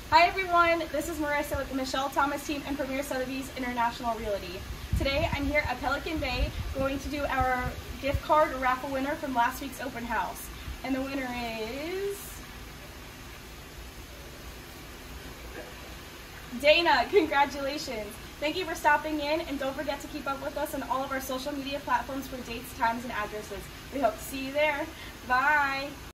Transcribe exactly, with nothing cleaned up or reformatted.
Hi everyone, this is Marissa with the Michelle Thomas team and Premier Sotheby's International Realty. Today I'm here at Pelican Bay going to do our gift card raffle winner from last week's open house. And the winner is Dana. Congratulations. Thank you for stopping in, and don't forget to keep up with us on all of our social media platforms for dates, times, and addresses. We hope to see you there. Bye.